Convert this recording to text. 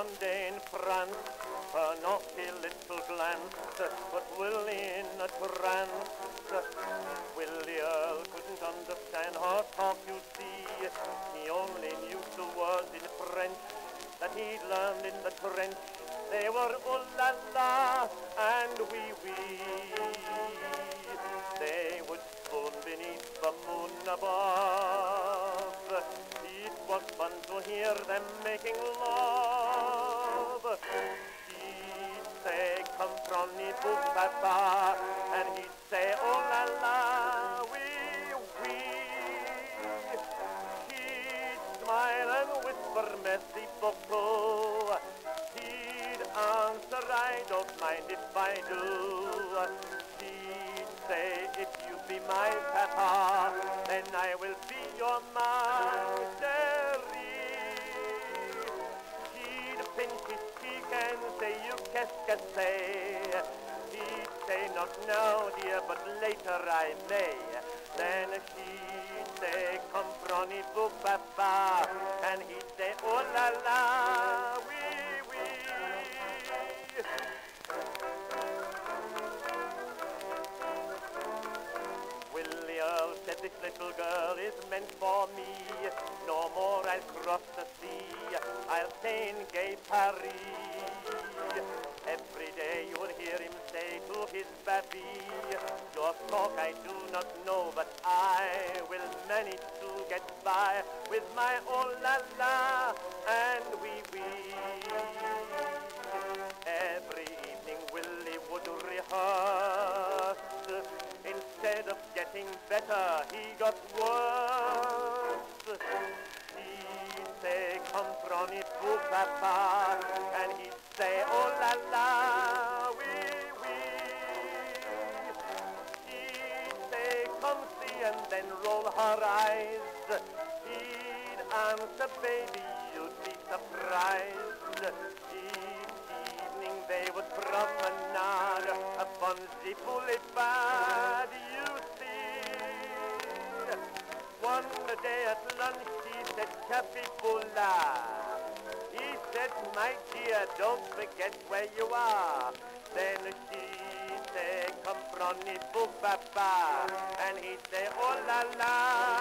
Sunday in France, a naughty little glance, but Willie in a trance. Willie Earl couldn't understand her talk, you see. He only knew two words in French that he'd learned in the trench. They were ooh la la and wee wee. They would spoon beneath the moon above. It was fun to hear them making love. She'd say, comprenez-vous, papa? And he'd say, oh la la, oui, oui. She'd smile and whisper, merci beaucoup. He'd answer, I don't mind if I do. She'd say, if you be my papa, then I will be your Marjorie. She'd pinch his cheek and say, you qu'est-ce que c'est? He'd say, not now, dear, but later I may. Then she'd say, comprenez-vous, papa? And he'd say, oh la la, oui, oui. Willie Earl said, this little girl is meant for me. No more I'll cross the sea, I'll stay in gay Paris. Every day you will hear him say to his baby, your talk I do not know, but I will manage to get by with my oh la la and wee wee. Every evening Willie would rehearse. Instead of getting better, he got worse. He'd say, comprenez-vous, papa? And he'd say, oh la la, oui, oui. She'd say, come see, and then roll her eyes. He'd answer, baby, you'd be surprised. Each evening they would promenade upon the boulevard, you see. One day at lunch he said, Capitola. He said, my dear, don't forget where you are. Then she said, comprenez-vous, papa? And he'd say, oh la la.